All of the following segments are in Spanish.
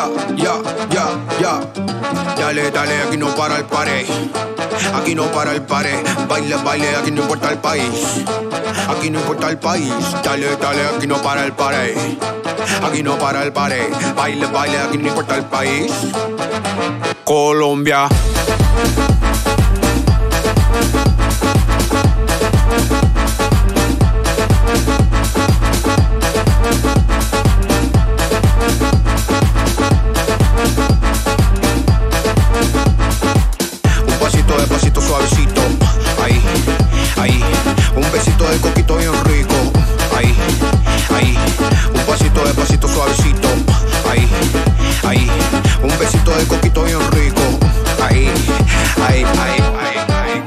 ya, ya, ya, ya. Dale, dale, aquí no para el pared. Aquí no para el pared. Baile, baile, aquí no importa el país. Aquí no importa el país. Dale, dale, aquí no para el pared. Aquí no para el pared. Baile, baile, aquí no importa el país. Colombia. Despacito, suavecito, ahí, ahí. Un besito de coquito bien rico, ahí, ahí. Un pasito despacito, suavecito, ahí, ahí. Un besito de coquito bien rico, ahí, ahí, ahí, ahí, ahí,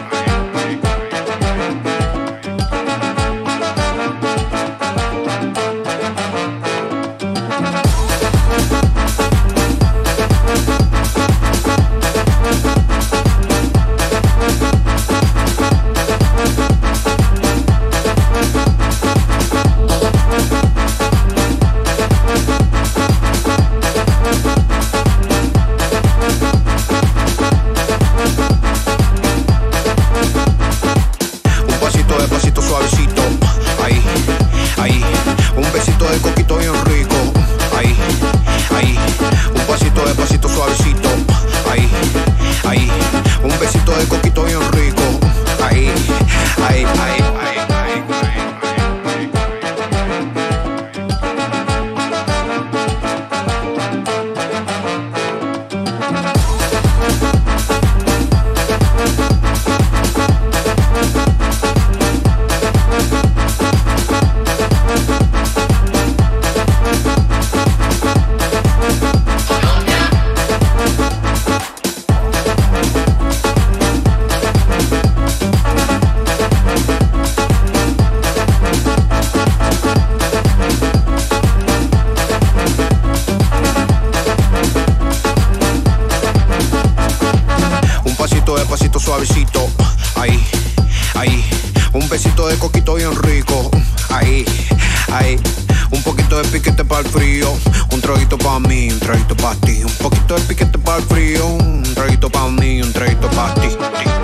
despacito, suavecito, ahí, ahí. Un besito de coquito bien rico, ahí, ahí. Un pasito despacito, suavecito, ahí, ahí. Un besito de coquito bien rico, ahí, ahí, ahí, ahí, ahí, despacito, suavecito, ahí, ahí. Un besito de coquito bien rico, ahí, ahí. Un poquito de piquete para el frío, un traguito para mí, un traguito para ti. Un poquito de piquete para el frío, un traguito para mí, un traguito para ti.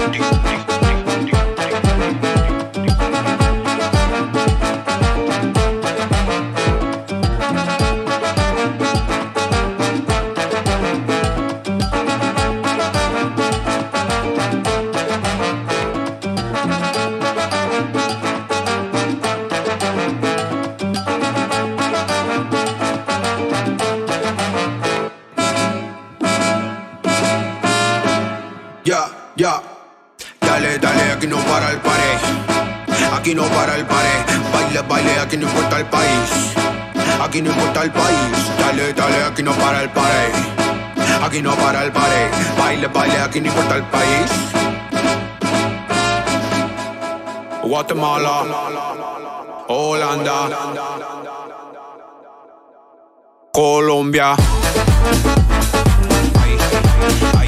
Ya, ya. Dale, dale, aquí no para el pared. Aquí no para el pared. Baile, baile, aquí no importa el país. Aquí no importa el país. Dale, dale, aquí no para el pared. Aquí no para el pared. Baile, baile, aquí no importa el país. Guatemala, Holanda, Colombia. Ahí, ahí, ahí.